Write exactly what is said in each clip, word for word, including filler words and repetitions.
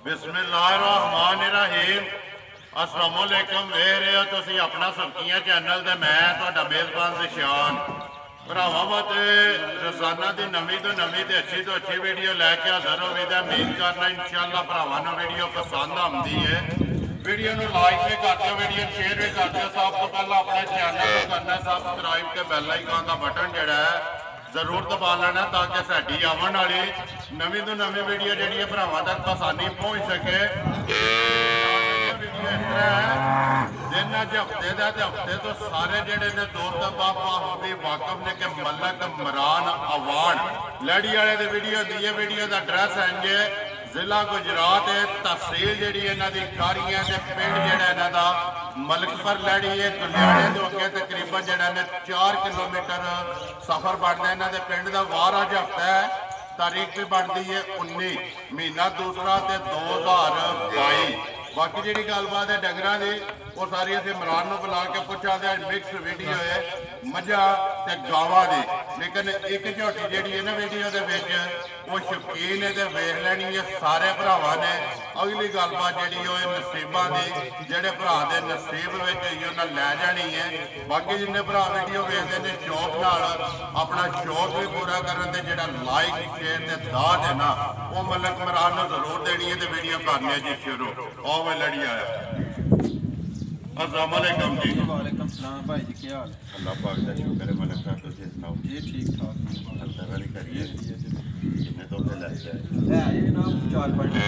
बिस्मिल्लाहिर्रहमानिर्रहीम। अस्सलाम वालेकुम। देख रहे हो तुसी अपना सबकियां चैनल ते मैं तुहाडा मेज़बान ज़िशान। भरावां मत रोज़ाना की नवीं तो नवीं ते अच्छी तो अच्छी वीडियो लैके हाज़र हो गई। उम्मीद करना इंशाअल्लाह भरावां नूं वीडियो पसंद आती है। वीडियो नूं लाइक भी कर दिओ, वीडियो शेयर भी कर दिओ। सब तो पहले अपने चैनल को करना सबसक्राइब ते बैल आइकन का बटन जिहड़ा है जरूर दबा लेना ताकि साडी आवन वाली नवीं तो नवीं वीडियो जिहड़ी है भरावां तक आसानी पहुँच सके। दिन अज हफ्ते का हफ्ते तो सारे जेडे ने दो भी वाकफ ने कि मलक मरान अवार्ड लड़ी वाले की वीडियो दी है। वीडियो का एड्रैस है जे जिला गुजरात है, तहसील जी इन्हों की कारियां पिंड जोड़ा इन्हों का मलकपुर लड़ी है। गुलियाने के अगे तकरीबन जोड़ा ने चार किलोमीटर सफर बनता है। इन्हों के पिंड का वार अज हफ्ता है, तारीख भी बनती है उन्नी महीना दूसरा तो दो हज़ार बाई। बाकी जी गलबात है डंगर की वो सारी अस इमरान को बुला के पूछा दे। मिक्स वीडियो है मझा ते गावां दी, लेकिन एक झोटी जी है ना वीडियो के वो शौकीन है तो वेख लैनी है सारे भरावां ने। अगली गलबात जी नसीबां की जेडे भरा के नसीब में उन्हें लै जानी है। बाकी जिन्हें भरा वीडियो वेखते हैं शौक नाल अपना शौक भी पूरा करन ते जेड़ा लाइक शेयर ते दाद है ना वो मलक मरान नूं जरूर देनी है। तो वीडियो करने जी शुरू आओ मैं लड़ी आया। अस्सलाम वालेकुम जी। वालेकुम सलाम भाई जी, क्या हाल है? अल्लाह पाक दा शुक्र है। मलक साहब तुसीं सुनाओ जी ठीक ठाक। अल्लाह वाली करिए। किन्ने तो पे लग जाए है ये जनाब चार पाँच ने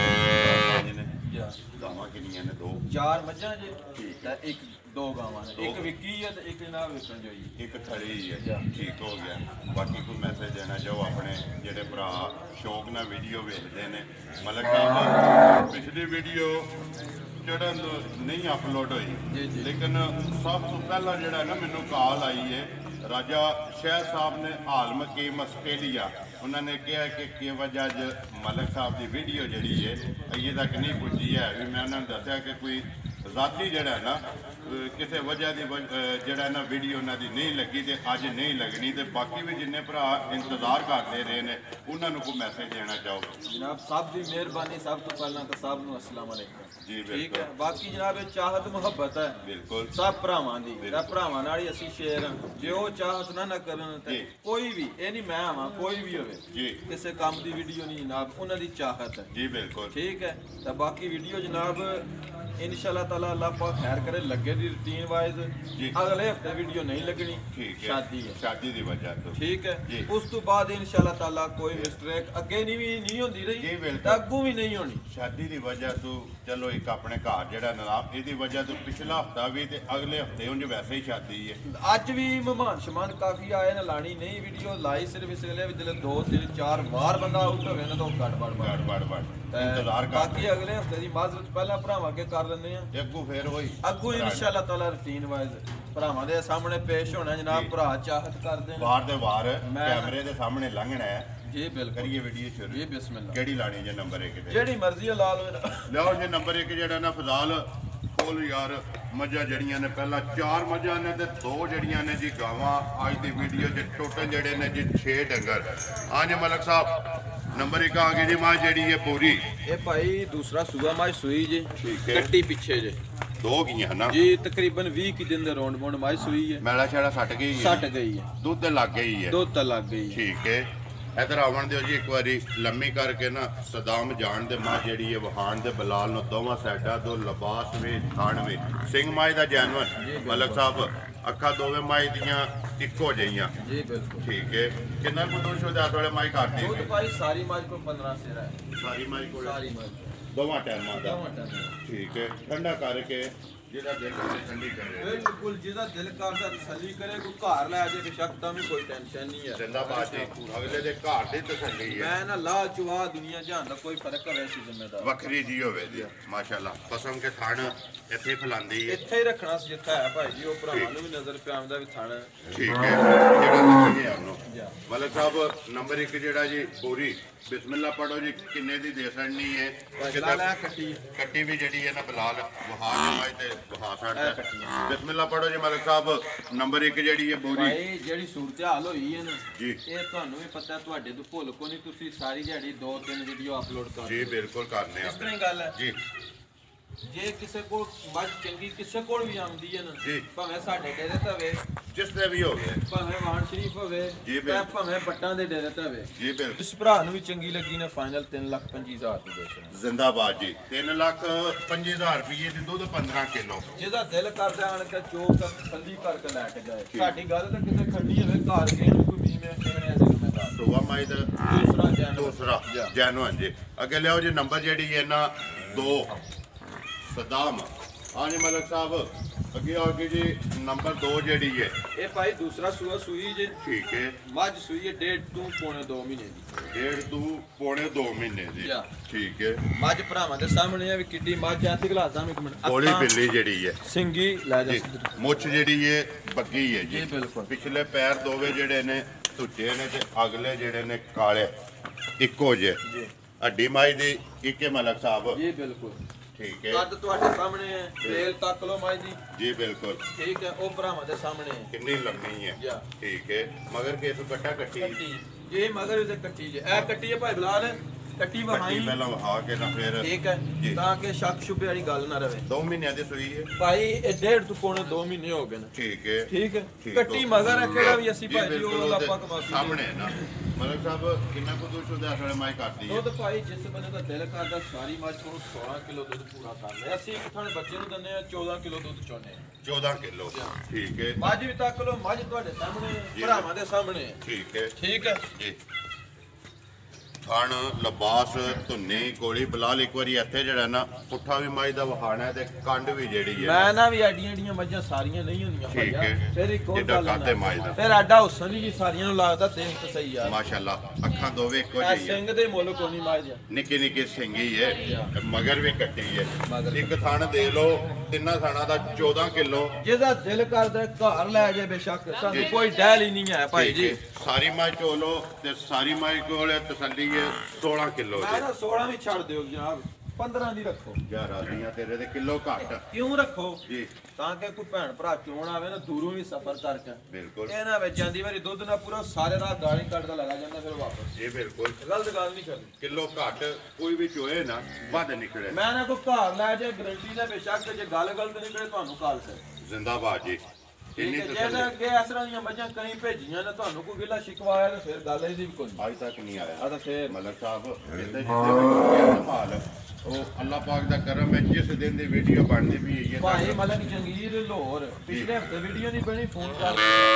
जा गावां किन्नियां ने? दो चार मज्झां जी ठीक ते एक दो गावां ने, एक विकी है ते एक जनाब विकण जोई है। एक खड़ी है, ठीक हो गया। बाकी कोई मैसेज देना चाहो अपने जेडे भरा शौक नाल वीडियो वेखदे ने? मलक साहब पिछली वीडियो जड़ा नहीं अपलोड हुई, लेकिन सब तो पहला जड़ा ना मैनू कॉल आई है राजा शहर साहब ने आलम कीम आस्ट्रेलिया। उन्होंने कहा कि कि वजह अज मलक साहब की वीडियो जी है अजे तक नहीं पुजी है। भी मैं उन्होंने दसिया कि कोई जाती जड़ा ना किसी वजह की जड़ा ना वीडियो उन्होंने नहीं लगी तो अज नहीं लगनी। तो बाकी भी जिन्हें भरा इंतजार करते रहे हैं उन्होंने कोई मैसेज देना चाहो? जनाब सब की मेहरबानी, सब तो पहला तो सब नूं अस्सलाम वालेकुम जी ठीक है। बाकी जनाब चाहत मुहब्बत है बिल्कुल सब भरावां दी, भरावां नाल ही असीं शेर हां। जे वो चाहत ना ना करन ते कोई भी ये नहीं मैं आवां कोई भी होवे किसी काम की वीडियो नहीं जनाब, उन्हां दी चाहत है जी बिल्कुल ठीक है। तो बाकी वीडियो जनाब इंशाअल्लाह ताला अल्लाह पाक खैर करे लगे दी रूटीन वाइज। अगले हफ्ते वीडियो नहीं लगनी, शादी है शादी की वजह तो ठीक है। उस तो बाद इंशाअल्लाह ताला कोई मिस्टेक अगे नहीं भी नहीं होंदी रही, अगू भी नहीं होनी शादी की वजह तो। चलो एक अपने घर जड़ा नलाब इसकी वजह तो पिछला हफ्ता भी ते अगले हफ्ते उंज वैसे ही शादी है। अज भी मेहमान शमान काफी आए ना, लानी नहीं वीडियो लाई सिर्फ इस गले जिले दो तीन चार बार बंदा आउट हो ना तो गड़ बड़ गड़ बड़ बड़ इंतजार कर। बाकी अगले हफ्ते की माजरत पहला भरावां के कर लेने हैं, अगू फिर होई अगू इंशाअल्लाह ताला रूटीन वाइज भरावां दे सामने पेश होना जनाब। भरा चाहत करदे ने वार दे वार कैमरे दे सामने लंघना है जी बिल्कुल। करिए वीडियो शुरू जी बिस्मिल्लाह। केड़ी लानी जे नंबर एक ते जेड़ी मर्जी ला लो लियाओ जे नंबर एक जेड़ा ना फजाल खोल यार। मझां जड़ियां ने पहला चार मझां ने ते दो जड़ियां ने जी गावां। अज दी वीडियो च टोटल जड़े ने जी छे डंगर। हाँ जी मलक साहब नंबर एक आ गई जी मां जड़ी है पूरी। ये भाई दूसरा सुबह माज सुई जी ठीक है, कट्टी पीछे जे दो गई ना जी तकरीबन बीस की दिन दे रौंड बौंड माज सुई है। मैला छेड़ा सट गई सट गई है, दुध लग गई है, दुध तो लग गई ठीक है। इधर आवन दिओ जी एक बारी लम्मी करके ना सदाम जान दे मां जेड़ी है वहान दे बलाल नो दोवां साइडा दो लिबास में थान में सिंह माई दा जानवर। मलक साहब अखा दोवे माई दियां इक्को जइयां जी बिल्कुल ठीक है। कितना को दूध शो जात वाले माई काटती है? दूध भाई सारी माई को पंद्रह से है, सारी माई को सारी माई दोवां टाइमां दा ठीक है। ठंडा करके जिहदा दिल करे ठंडी करे बिल्कुल, जिहदा दिल करदा तसल्ली करे कोई घर लै जाए बेशक तां भी कोई टेंशन नहीं है। जिंदाबाद जी अगले दे घर दी तसल्ली है। मैं ना ला चुहा दुनिया जहान दा कोई फर्क है वैसी जिम्मेदार वखरी जी होवे जी माशाल्लाह। कसम के थान इत्थे फलांदी है, इत्थे ही रखना सी जिथे है भाई जी। ओ भरावां नूं भी नजर पे आंदा भी थाना ठीक है जेड़ा रखिए आपनो। मलक साहब नंबर एक जेड़ा जी पूरी बिस्मिल्लाह पढ़ो जी किन्ने दी दे सड़नी है? कितना कट्टी कट्टी भी जेड़ी है ना बिलाल वहां माई ते ਹਾਂ ਸਾਡਾ ਬਿਸਮਿਲ੍ਲਾ ਪੜੋ ਜੀ ਮਲਕ ਸਾਹਿਬ। ਨੰਬਰ ਇੱਕ ਜਿਹੜੀ ਹੈ ਬੋਰੀ ਭਾਈ ਜਿਹੜੀ ਸੂਰਤ ਹਾਲ ਹੋਈ ਹੈ ਨਾ ਜੀ, ਇਹ ਤੁਹਾਨੂੰ ਵੀ ਪਤਾ, ਤੁਹਾਡੇ ਤੋਂ ਭੁੱਲ ਕੋ ਨਹੀਂ, ਤੁਸੀਂ ਸਾਰੀ ਦਿਹਾੜੀ ਦੋ ਤਿੰਨ ਵੀਡੀਓ ਅਪਲੋਡ ਕਰ ਜੀ ਬਿਲਕੁਲ ਕਰਨੇ ਆ ਇਸ ਤਰ੍ਹਾਂ ਹੀ ਗੱਲ ਹੈ ਜੀ। ਜੇ ਕਿਸੇ ਕੋਲ ਮੱਝ ਚੰਗੀ ਕਿਸੇ ਕੋਲ ਵੀ ਆਉਂਦੀ ਹੈ ਨਾ ਜੀ, ਭਾਵੇਂ ਸਾਡੇ ਡੇਰੇ ਤੇ ਹੋਵੇ, ਜਿਸ ਤੇ ਵੀ ਹੋ ਗਏ ਭਾਵੇਂ ਵਾਣ ਸ਼ਰੀਫ ਹੋਵੇ, ਜੀ ਤੇ ਬਿਲਕੁਲ ਭਾਵੇਂ ਬੱਟਾਂ ਦੇ ਡੇਰੇ ਤੇ ਹੋਵੇ, ਜੀ ਬਿਲਕੁਲ। ਇਸ ਭਰਾ ਨੂੰ ਵੀ ਚੰਗੀ ਲੱਗੀ ਨਾ ਫਾਈਨਲ ਤਿੰਨ ਲੱਖ ਪੰਜੀ ਹਜ਼ਾਰ ਰੁਪਏ ਦੇ ਜ਼ਿੰਦਾਬਾਦ ਜੀ। ਤਿੰਨ ਲੱਖ ਪੰਜੀ ਹਜ਼ਾਰ ਰੁਪਏ ਦੀ ਦੁੱਧ ਪੰਦਰਾਂ ਕਿਲੋ। ਜਿਹਦਾ ਦਿਲ ਕਰਦਾ ਆਣ ਕੇ ਚੋਕ ਖੱਲੀ ਕਰਕੇ ਲੈ ਕੇ ਜਾਏ। ਸਾਡੀ ਗੱਲ ਤਾਂ ਕਿਸੇ ਖੰਡੀ ਹੋਵੇ ਘਰ ਕੇ ਨੂੰ ਕੋਈ ਬੀਮੇ ਕਿਹਨੇ ਐਸੇ ਜ਼ਿੰਮੇਦਾਰ ਸੁਬਾ ਮਾਈ ਦਾ ਦੂਸਰਾ ਜੈਨ ਦੂਸਰਾ ਜੈਨੂਅਨ ਜੀ। ਅੱਗੇ ਲਿਆਓ ਜੀ ਨੰਬਰ ਜਿਹੜੀ ਹੈ ਨਾ ਦੋ ਸਦਾਮ। ਹਾਂਜੀ ਮਲਕ ਸਾਹਿਬ ਅੱਗੇ ਆ ਗਈ ਜੀ ਨੰਬਰ ਦੋ ਜਿਹੜੀ ਹੈ ਇਹ ਭਾਈ ਦੂਸਰਾ ਸੂਆ ਸੂਈ ਜੇ ਠੀਕ ਹੈ। ਮੱਝ ਸੂਈ ਹੈ ਡੇਢ ਤੋਂ ਪੌਣੇ ਦੋ ਮਹੀਨੇ ਦੀ। ਡੇਢ ਤੋਂ ਪੌਣੇ ਦੋ ਮਹੀਨੇ ਦੀ ਯਾ। ਠੀਕ ਹੈ। ਮੱਝ ਭਰਾਵਾਂ ਦੇ ਸਾਹਮਣੇ ਹੈ ਵੀ ਕਿੱਡੀ ਮੱਝ ਐ ਤੇ ਗਲਾਸਾਂ ਇੱਕ ਮਿੰਟ ਕੋਲੀ ਬਿੱਲੀ ਜਿਹੜੀ ਹੈ ਸਿੰਗੀ ਲੈ ਜਾ ਜੀ, ਮੁੱਛ ਜਿਹੜੀ ਹੈ ਬੱਗੀ ਹੈ ਜੀ ਜੀ ਬਿਲਕੁਲ। ਪਿਛਲੇ ਪੈਰ ਦੋਵੇਂ ਜਿਹੜੇ ਨੇ ਧੁੱਚੇ ਨੇ ਤੇ ਅਗਲੇ ਜਿਹੜੇ ਨੇ ਕਾਲੇ ਇੱਕੋ ਜਿਹੇ ਜੀ ਹੱਡੀ ਮਾਈ ਦੀ ਇੱਕੇ ਮਲਕ ਸਾਹਿਬ ਜੀ ਬਿਲਕੁਲ ਠੀਕ ਹੈ ਕੱਦ ਤੁਹਾਡੇ ਸਾਹਮਣੇ ਹੈ, ਤੇਲ ਤੱਕ ਲੋ ਮਾਈ ਜੀ ਜੀ ਬਿਲਕੁਲ ਠੀਕ ਹੈ। ਉਹ ਭਰਾਵਾਂ ਦੇ ਸਾਹਮਣੇ ਹੈ ਕਿੰਨੀ ਲੰਮੀ ਹੈ ਯਾ। ਠੀਕ ਹੈ। ਮਗਰ ਕੇਸ ਕੱਟਾ ਕੱਟੀ ਕੱਟੀ ਜੇ ਮਗਰ ਇਹਦੇ ਕੱਟੀ ਜੇ ਇਹ ਕੱਟੀ ਹੈ ਭਾਈ ਬਲਾਲ, ਕੱਟੀ ਵਹਾਈ ਕੱਟੀ ਪਹਿਲਾਂ ਵਹਾ ਕੇ ਨਾ ਫਿਰ ਠੀਕ ਹੈ ਜੀ। ਤਾਂ ਕਿ ਸ਼ੱਕ ਸ਼ੁਬੇ ਵਾਲੀ ਗੱਲ ਨਾ ਰਵੇ। ਦੋ ਮਹੀਨਿਆਂ ਦੀ ਸੂਈ ਹੈ ਭਾਈ ਇਹ ਡੇਢ ਤੋਂ ਪੌਣੇ ਦੋ ਮਹੀਨੇ ਹੋ ਗਏ ਨੇ ਠੀਕ ਹੈ ਠੀਕ ਹੈ। ਠੀਕ, ਕੱਟੀ ਦੋ- ਮਗਰ ਹੈ ਕਿਹੜਾ ਵੀ ਅਸੀਂ ਜੀ, ਭਾਈ ਜੀ ਬਿਲਕੁਲ ਉਹ ਉਹਦੇ ਆਪਾਂ ਕਮਾਸੀ ਸਾਹਮਣੇ ਹੈ ਨਾ ਮਲਕ ਸਾਹਿਬ ਕਿੰਨਾ ਕੁ ਦੁੱਧ ਉਹਦੇ ਅਸਲੇ ਮਾਈ ਕਰਦੀ ਹੈ ਉਹ ਤਾਂ ਭਾਈ ਜਿਸ ਬੰਦੇ ਦਾ ਦਿਲ ਕਰਦਾ ਸਾਰੀ ਮੱਝ ਨੂੰ ਸੋਲਾਂ ਕਿਲੋ ਦੁੱਧ ਪੂਰਾ ਕਰ ਲਿਆ। ਅਸੀਂ ਇੱਕ ਥਾਣੇ ਬੱਚੇ ਨੂੰ ਦਿੰਦੇ ਆ ਚੌਦਾਂ ਕਿਲੋ ਦੁੱਧ ਚੋਨੇ ਆ। ਚੌਦਾਂ ਕਿਲੋ ਠੀਕ ਹੈ। ਮੱਝ ਵੀ ਤੱਕ ਲੋ, ਮੱਝ ਤੁਹਾਡੇ ਸਾਹਮਣੇ ਹੈ, ਭਰਾਵਾਂ ਦੇ ਸਾਹਮਣੇ ਹੈ। ਠੀਕ ਹੈ ਠੀਕ ਹੈ ਜੀ। ਥਣ ਲਬਾਸ ਧੁੰਨੀ ਕੋਲੀ ਬਲਾਲ ਇੱਕ ਵਾਰੀ ਇੱਥੇ ਜਿਹੜਾ ਨਾ ਪੁੱਠਾ ਵੀ ਮਾਈ ਦਾ ਵਹਾਣਾ ਤੇ ਕੰਡ ਵੀ ਜਿਹੜੀ ਹੈ ਮੈਂ ਨਾ ਵੀ ਐਡੀਆਂ ਐਡੀਆਂ ਮੱਝਾਂ ਸਾਰੀਆਂ ਨਹੀਂ ਹੁੰਦੀਆਂ ਠੀਕ ਭਾਈਆ। ਹੈ। ਫਿਰ ਇੱਕ ਹੋਰ ਜਿੱਡਾ ਗੱਲ ਕੱਦ ਹੈ ਨਾ ਮਾਈ ਦਾ। ਫਿਰ ਆਡਾ ਹੁਸਨ ਜੀ ਸਾਰੀਆਂ ਨੂੰ ਲੱਗਦਾ ਦੇਖ ਤੇ ਸਹੀ ਆ। ਮਾਸ਼ਾਅੱਲਾ ਅੱਖਾਂ ਦੋਵੇਂ ਇੱਕੋ ਇਹ ਜਿਹੀ ਹੈ ਸਿੰਘ ਦੇ ਮੁੱਲ ਕੋਈ ਨਹੀਂ ਮਾਝ ਨਿੱਕੀ ਨਿੱਕੀ ਸਿੰਗੀ ਹੈ ਮਗਰ ਵੀ ਕੱਟੀ ਹੈ। ਮਗਰ ਇੱਕ ਥਣ ਦੇ ਲਓ ਤਿੰਨਾਂ ਥਣਾਂ ਦਾ ਚੌਦਾਂ ਕਿਲੋ ਜਿਹਦਾ ਦਿਲ ਕਰਦਾ ਘਰ ਲੈ ਜਾਏ ਬੇਸ਼ੱਕ, ਸਾਨੂੰ ਕੋਈ ਡੈਲ ਹੀ ਨਹੀਂ ਹੈ ਭਾਈ ਜੀ। ਸਾਰੀ ਮਾਈ ਚੋਲੋ ਤੇ ਸਾਰੀ ਮਾਈ ਕੋਲ ਤਸੱਲੀ ਹੈ ਸੋਲਾਂ ਕਿਲੋ ਮੈਂ ਦੇ ਨਾ ਸੋਲਾਂ ਵੀ ਛੱਡ ਦਿਓ ਜਨਾਬ, ਪੰਦਰਾਂ ਦੀ ਰੱਖੋ। ਯਾਰ ਰਾਜ਼ੀਆਂ ਤੇਰੇ ਦੇ ਕਿਲੋ ਘੱਟ ਕਿਉਂ ਰੱਖੋ ਜੀ ਤਾਂ ਕਿ ਕੋਈ ਭੈਣ ਭਰਾ ਚੋਣ ਆਵੇ ਨਾ ਦੂਰੋਂ ਵੀ ਸਫ਼ਰ ਕਰਕੇ ਬਿਲਕੁਲ ਇਹ ਨਾ ਵਿੱਚ ਜਾਂਦੀ ਵਾਰੀ ਦੁੱਧ ਨਾ ਪੂਰਾ ਸਾਰੇ ਰਾਤ ਗਾਲੀ ਕੱਢਦਾ ਲਗਾ ਜਾਂਦਾ ਫਿਰ ਵਾਪਸ। ਜੀ ਬਿਲਕੁਲ ਗਲਤ ਗੱਲ ਨਹੀਂ ਕਰਨੀ। ਕਿਲੋ ਘੱਟ ਕੋਈ ਵੀ ਚੋਏ ਨਾ ਵੱਧ ਨਿਕਲੇ ਮੈਂ ਨਾ ਕੋਈ ਘਰ ਲੈ ਜੇ ਗਰੰਟੀ ਨਾਲ ਬੇਸ਼ੱਕ ਜੇ ਗੱਲ ਗਲਤ ਨਿਕਲੇ ਤੁਹਾਨੂੰ ਕਾਲ ਸੇ ਜ਼ਿੰਦਾਬਾਦ ਜੀ ਇੰਨੀ ਜੇ ਤਸੱਲੀ ਅੱਗੇ ਇਸ ਤਰ੍ਹਾਂ ਦੀਆਂ ਮੱਝਾਂ ਕਈ ਭੇਜੀਆਂ ਨੇ ਤੁਹਾਨੂੰ ਕੋਈ ਗਿਲਾ ਸ਼ਿਕਵਾ ਆਇਆ ਤਾਂ ਫਿਰ ਗੱਲ ਇਹਦੀ ਵੀ ਕੋਈ ਨਹੀਂ। ਅੱਜ ਤੱਕ ਨਹੀਂ ਆਇਆ ਆ ਤਾਂ ਫਿਰ ਮਲਕ ਸਾਹਿਬ ਜਿੱਦਾਂ ਜਿੱਦਾਂ ਮਾਲ ਉਹ ਅੱਲਾਹ ਪਾਕ ਦਾ ਕਰਮ ਹੈ ਜਿਸ ਦਿਨ ਦੀ ਵੀਡੀਓ ਬਣਦੀ ਵੀ ਹੈ ਭਾਈ ਮਲਕ ਜੰਗੀਰ ਲਾਹੌਰ ਪਿਛਲੇ ਹਫਤੇ ਵੀਡੀਓ ਨਹੀਂ ਬਣੀ, ਫੋਨ ਕਰ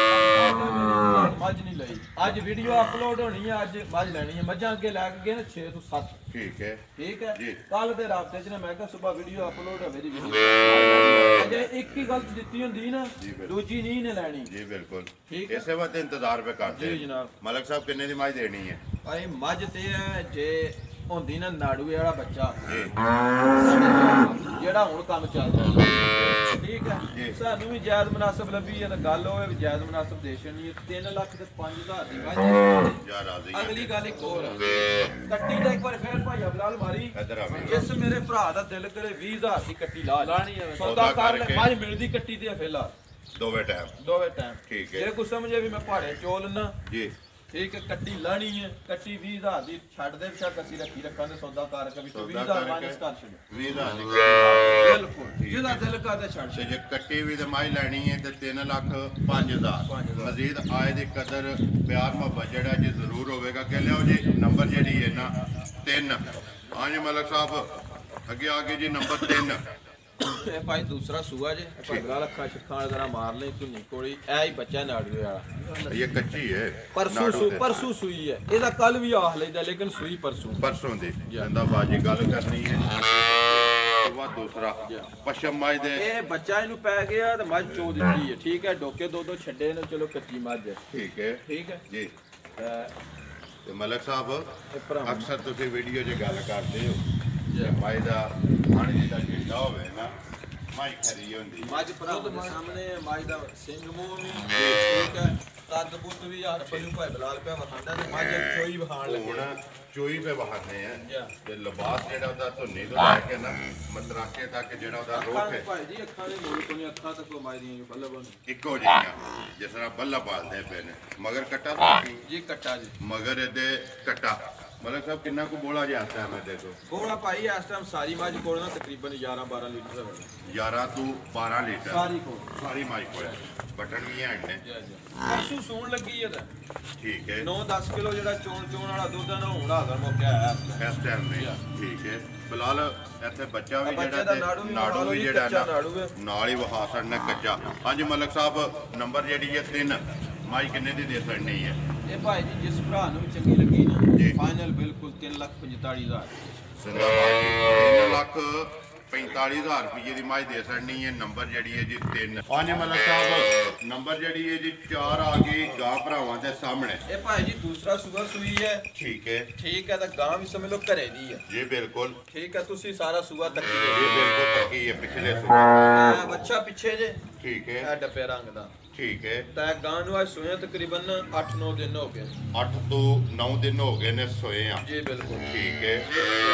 ਮੱਝ ਨਹੀਂ ਲਈ। ਅੱਜ ਵੀਡੀਓ ਅਪਲੋਡ ਹੋਣੀ ਹੈ, ਅੱਜ ਮੱਝ ਲੈਣੀ ਹੈ। ਮੱਝਾਂ ਅੱਗੇ ਲੈ ਕੇ ਗਏ ਨੇ ਛੇ ਤੋਂ ਸੱਤ ਠੀਕ ਹੈ ਠੀਕ ਹੈ। ਜੀ। ਕੱਲ ਦੇ ਰਾਬਤੇ ਚ ਨਾ ਮੈਂ ਕਿਹਾ ਸਵੇਰ ਵੀਡੀਓ ਅਪਲੋਡ ਹੋਵੇ ਦੀ ਵੀਡੀਓ ਜੇ ਇੱਕ ਹੀ ਗਲਤ ਦਿੱਤੀ ਹੁੰਦੀ ਨਾ ਜੀ ਬਿਲਕੁਲ। ਦੂਜੀ ਨਹੀਂ ਨੇ ਲੈਣੀ। ਜੀ ਬਿਲਕੁਲ ਠੀਕ ਹੈ। ਇਸੇ ਵਕਤ ਇੰਤਜ਼ਾਰ ਪੇ ਕਰਦੇ ਜੀ ਜਨਾਬ। ਮਲਕ ਸਾਹਿਬ ਕਿੰਨੇ ਦੀ ਮਾਈ ਦੇਣੀ ਹੈ ਭਾਈ ਮੱਝ ਤੇ ਹੈ ਜੇ ਹੁੰਦੀ ਨਾ ਨਾੜੂਏ ਵਾਲਾ ਬੱਚਾ ਜੀ ਜਿਹੜਾ ਹੁਣ ਕੰਮ ਚੱਲਦਾ ਠੀਕ ਹੈ। ਜੀ। ਸਾਨੂੰ ਵੀ ਜਾਇਜ਼ ਮੁਨਾਸਬ ਲੱਭੀ ਹੈ ਤਾਂ ਗੱਲ ਹੋਵੇ ਵੀ ਜਾਇਜ਼ ਮੁਨਾਸਬ ਦੇਸ਼ਣੀ ਹੈ। ਤਿੰਨ ਲੱਖ ਤੇ ਪੰਜ ਹਜ਼ਾਰ ਦੀ ਮੱਝ ਯਾਰ ਰਾਜ਼ੀ ਅਗਲੀ ਗੱਲ ਇੱਕ ਹੋਰ ਹੈ। ਕੱਟੀ ਦਾ ਇੱਕ ਵਾਰ ਫੇਰ ਭਾਈ ਅਬਲਾਲ ਮਾਰੀ ਇੱਧਰ ਆਵੇ ਜਿਸ ਮੇਰੇ ਭਰਾ ਦਾ ਦਿਲ ਕਰੇ ਵੀਹ ਹਜ਼ਾਰ ਦੀ ਕੱਟੀ ਲਾ ਲਾਣੀ ਹੈ ਸੌਦਾ ਸੌਦਾ ਕਰ ਲੈ ਕਰਕੇ। ਮੱਝ ਮਿਲਦੀ ਕੱਟੀ ਤੇ ਫੇਲਾ ਦੋਵੇਂ ਟਾਈਮ ਦੋਵੇਂ ਟਾਈਮ ਠੀਕ ਹੈ। ਜੇ ਕੁਛ ਸਮਝੇ ਵੀ ਮੈਂ ਪਹਾੜੇ ਚੋਲ ਨਾ ਜੀ ਠੀਕ ਹੈ। ਕੱਟੀ ਲਾਣੀ ਹੈ, ਕੱਟੀ ਵੀਹ ਹਜ਼ਾਰ ਦੀ ਛੱਡ ਦੇ ਬੇਸ਼ੱਕ ਅਸੀਂ ਰੱਖੀ ਰੱਖਾਂਗੇ ਸੌਦਾ ਕਰਕੇ ਵਿੱਚੋਂ ਵੀਹ ਹਜ਼ਾਰ ਮਾਈਨਸ ਕਰ ਛੱਡ ਵੀਹ ਹਜ਼ਾਰ ਦੀ ਕੱਟੀ। ਬਿਲਕੁਲ ਜਿਹਦਾ ਦਿਲ ਕਰਦਾ ਛੱਡ ਤੇ ਛੱਡ। ਜੇ ਕੱਟੀ ਵੀ ਤੇ ਮਾਈ ਲੈਣੀ ਹੈ ਤੇ ਤਿੰਨ ਲੱਖ ਪੰਜ ਹਜ਼ਾਰ ਪੰਜ ਹਜ਼ਾਰ। ਮਜ਼ੀਦ ਆਏ ਦੀ ਕਦਰ ਪਿਆਰ ਮੁਹੱਬਤ ਜਿਹੜਾ ਜੀ ਜ਼ਰੂਰ ਹੋਵੇਗਾ ਕਿ ਲਿਆਓ ਜੀ ਨੰਬਰ ਜਿਹੜੀ ਹੈ ਨਾ ਤਿੰਨ ਹਾਂਜੀ ਮਲਕ ਸਾਹਿਬ ਅੱਗੇ ਆ ਗਏ ਜੀ ਨੰਬਰ ਤਿੰਨ ਇਹ ਭਾਈ ਦੂਸਰਾ ਸੂਆ ਜੇ ਭਗਲਾ ਲੱਖਾ ਛੱਖਾਂ ਜ਼ਰਾ ਮਾਰ ਲਈ ਧੁੰਨੀ ਕੋਲੀ ਐ ਹੀ ਬੱਚਾ ਨਾੜੂਏ ਵਾਲਾ ਇਹ ਕੱਚੀ ਹੈ ਪਰਸੂ ਨਾੜੂ ਸੂ ਤੇ। ਪਰਸੂ ਸੂਈ ਹੈ ਇਹਦਾ ਕੱਲ ਵੀ ਆਖ ਲੈਂਦਾ ਲੇਕਿਨ ਸੂਈ ਪਰਸੂ ਪਰਸੋਂ ਦੀ ਜਿੰਦਾਬਾਜੀ ਗੱਲ ਕਰਨੀ ਹੈ ਤੋਂ ਬਾਅਦ ਦੂਸਰਾ ਪਸ਼ਮ ਮਾਈ ਦੇ ਇਹ ਬੱਚਾ ਇਹਨੂੰ ਪੈ ਗਿਆ ਤੇ ਮੱਝ ਚੋ ਦਿੱਤੀ ਹੈ ਠੀਕ ਹੈ। ਡੋਕੇ ਦੋ ਦੋ ਛੱਡੇ ਨੇ ਚਲੋ ਕੱਚੀ ਮੱਝ ਹੈ ਠੀਕ ਹੈ ਠੀਕ ਹੈ। ਜੀ ਤੇ ਤੇ ਮਲਕ ਸਾਹਿਬ ਇਹ ਭਰਾ ਅਕਸਰ ਤੁਸੀਂ ਵੀਡੀਓ 'ਚ ਗੱਲ ਕਰਦੇ ਹੋ ਜੇ ਮਾਈ ਦਾ ਪਾਣੀ ਦਾ ਢਿੱਡਾ ਹੋਵੇ ਨਾ ਮਾਈ ਖਰੀ ਹੁੰਦੀ ਮੱਝ ਭਰਾ ਦੇ ਸਾਹਮਣੇ ਮੱਝ ਦਾ ਸਿੰਘ ਮੂੰਹ ਵੀ ਠੀਕ ਹੈ। ਕੱਦ ਬੁੱਤ ਵੀ ਯਾਰ ਪਹਿਲੂ ਭਾਈ ਬਲਾਲ ਪਿਆ ਵਖਾਂਦਾ ਤੇ ਮੱਝ ਚੋਈ ਵਖਾਣ ਲੱਗੇ ਹੁਣ ਚੋਈ ਪੇ ਵਹਾਨੇ ਆ ਜਾ ਤੇ ਲਿਬਾਸ ਜਿਹੜਾ ਉਹਦਾ ਧੁੰਨੀ ਤੋਂ ਲੈ ਕੇ ਨਾ ਮਤਰਾਕੇ ਤੱਕ ਜਿਹੜਾ ਉਹਦਾ ਅੱਖਾਂ ਰੋਕ ਦੇ ਹੈ ਭਾਈ ਜੀ ਅੱਖਾਂ ਦੇ ਮੋੜ ਕੋਲ ਅੱਖਾਂ ਤੱਕ ਮਾਈ ਦੀਆਂ ਬੱਲਾ ਬਣ ਇੱਕੋ ਜਿਹੀਆਂ ਜਿਸ ਤਰ੍ਹਾਂ ਬੱਲਾ ਪਾਲਦੇ ਪਏ ਨੇ ਮਗਰ ਕੱਟਾ ਤਾਂ ਜੀ ਕੱਟਾ ਜੀ ਮਗਰ ਇਹਦੇ ਕੱਟਾ ਮਲਕ ਸਾਹਿਬ ਕਿੰਨਾ ਕੁ ਬੋਲਾ ਜਾਂਦਾ ਮੈਂ ਦੇਖੋ ਕੋਲਾ ਭਾਈ ਇਸ ਟਾਈਮ ਸਾਰੀ ਮੱਝ ਕੋਲ ਨਾ ਤਕਰੀਬਨ ਗਿਆਰਾਂ ਬਾਰਾਂ ਲੀਟਰ ਦਾ ਹੋਣਾ ਗਿਆਰਾਂ ਤੋਂ ਬਾਰਾਂ ਲੀਟਰ ਸਾਰੀ ਕੋਲ ਸਾਰੀ ਮਾਈ ਕੋਲ ਬਟਨ ਵੀ ਹੈ ਨੇ ਜੀ ਜੀ ਪਰਸੂ ਸੂਣ ਲੱਗੀ ਹੈ ਤਾਂ ਠੀਕ ਹੈ ਨੌ ਦਸ ਕਿਲੋ ਜਿਹੜਾ ਚੋਣ ਚੋਣ ਵਾਲਾ ਦੁੱਧ ਆ ਨਾ ਹੁਣ ਹਾਜ਼ਰ ਮੁੱਕਿਆ ਆਇਆ ਇਸ ਟਾਈਮ ਨਹੀਂ ਠੀਕ ਹੈ ਫਿਲਹਾਲ ਇੱਥੇ ਬੱਚਾ ਵੀ ਬੱਚੇ ਜਿਹੜਾ ਦਾ ਤੇ ਨਾੜੂ ਵੀ ਨਾੜੂ ਵੀ ਜੀ, ਜਿਹੜਾ ਕੱਚਾ ਨਾ ਨਾੜੂ ਹੈ। ਨਾਲ ਹੀ ਵਹਾ ਛੱਡਣਾ ਕੱਚਾ ਹਾਂਜੀ ਮਲਕ ਸਾਹਿਬ ਨੰਬਰ ਜਿਹੜੀ ਹੈ ਤਿੰਨ ਮਾਈ ਕਿੰਨੇ ਦੀ ਦੇ ਛੱਡਣੀ ਹੈ ਇਹ ਭਾਈ ਜੀ ਜਿਸ ਭਰਾ ਨੂੰ ਵੀ ਚੰਗੀ ਲੱਗੀ ਜੀ। ਨਾ ਫਾਈਨਲ ਬਿਲਕੁਲ ਤਿੰਨ ਲੱਖ ਪੰਤਾਲੀ ਹਜ਼ਾਰ ਜ਼ਿੰਦਾਬਾਦ ਜੀ ਤਿੰਨ ਲੱਖ ਪੈਂਤਾਲੀ ਹਜ਼ਾਰ ਰੁਪਏ ਦੀ ਮਾਈ ਦੇ ਛੱਡਣੀ ਹੈ ਨੰਬਰ ਜਿਹੜੀ ਹੈ ਜੀ ਤਿੰਨ ਹਾਂਜੀ ਮਲਕ ਸਾਹਿਬ ਨੰਬਰ ਜਿਹੜੀ ਹੈ ਜੀ ਚਾਰ ਆ ਗਈ ਗਾਂ ਭਰਾਵਾਂ ਦੇ ਸਾਹਮਣੇ ਇਹ ਭਾਈ ਜੀ ਦੂਸਰਾ ਸੁਗਰ ਸੂਈ ਹੈ ਠੀਕ ਹੈ ਠੀਕ ਹੈ ਤਾਂ ਗਾਂ ਵੀ ਸਮਝ ਲਓ ਘਰੇ ਦੀ ਹੈ ਜੀ ਬਿਲਕੁਲ ਠੀਕ ਹੈ ਤੁਸੀਂ ਸਾਰਾ ਸੂਆ ਤੱਕੀ ਇਹ ਹੈ ਬਿਲਕੁਲ ਪੱਕੀ ਹੈ ਪਿਛਲੇ ਸੁਬਹ ਇਹ ਬੱਚਾ ਪਿੱਛੇ ਜੇ ਠੀਕ ਇਹ ਹੈ ਡੱਬੇ ਰੰਗ ਦਾ ਠੀਕ ਹੈ ਤਾਂ ਗਾਂ ਨੂੰ ਅੱਜ ਸੂਏ ਤਕਰੀਬਨ ਅੱਠ ਨੌ ਦਿਨ ਹੋ ਗਏ ਅੱਠ ਤੋਂ ਨੌ ਦਿਨ ਹੋ ਗਏ ਨੇ ਸੋਏ ਆ ਜੀ ਬਿਲਕੁਲ ਠੀਕ ਹੈ